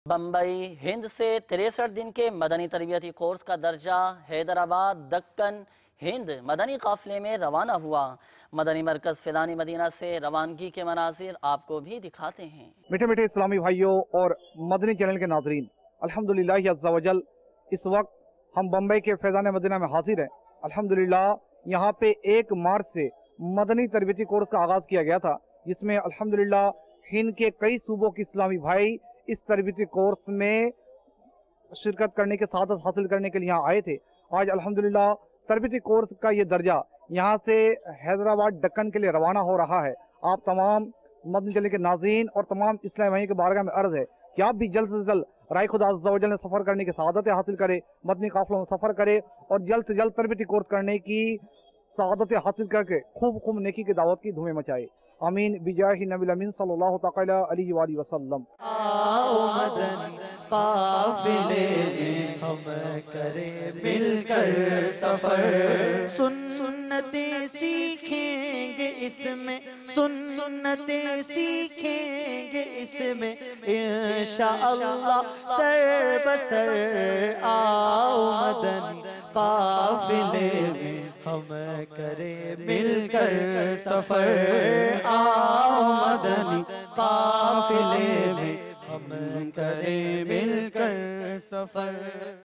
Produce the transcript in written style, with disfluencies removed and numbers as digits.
बम्बई हिंद से 63 दिन के मदनी तरबियती कोर्स का दर्जा हैदराबाद दक्कन हिंद मदनी काफिले में रवाना हुआ। मदनी मरकज फिलानी मदीना से रवानगी के मनाजिर आपको भी दिखाते हैं। मीठे मीठे इस्लामी भाइयों और मदनी चैनल के नाजरीन, अल्हम्दुलिल्लाह अज़्ज़ा वजल इस वक्त हम बम्बई के फैज़ान मदीना में हाजिर हैं। अल्हम्दुलिल्लाह यहाँ पे 1 मार्च से मदनी तरबियती कोर्स का आगाज़ किया गया था, जिसमें अल्हम्दुलिल्लाह हिंद के कई सूबों के इस्लामी भाई इस तरबियती कोर्स में शिरकत करने के सादत हासिल करने के लिए यहाँ आए थे। आज अल्हम्दुलिल्लाह तरबियती कोर्स का ये दर्जा यहाँ से हैदराबाद दक्कन के लिए रवाना हो रहा है। आप तमाम मदनी चैनल के नाज़रीन और तमाम इस्लामी भाइयों के बारगाह में अर्ज़ है कि आप भी जल्द से जल्द राय खुदा अज़्ज़ा वजल ने सफ़र करने की सआदतें हासिल करें, मदनी काफ़िलों में सफ़र करे और जल्द से जल्द तरबियती कोर्स करने की सआदतें हासिल करके खूब खूब नेकी की दावत की धुएं मचाए। आमीन बिजाहि नबी अमीन सल्लल्लाहु तआला अलैहि वसल्लम। आओ मदनी काफिले में हम करें मिलकर सफर, सुन्नतें सीखेंगे इसमें, सुन्नतें सीखेंगे इसमें इंशाअल्लाह सर बसर। आओ मदनी काफिले में हम करें मिलकर सफर, आओ मदनी काफिले में हम करें मिलकर सफर।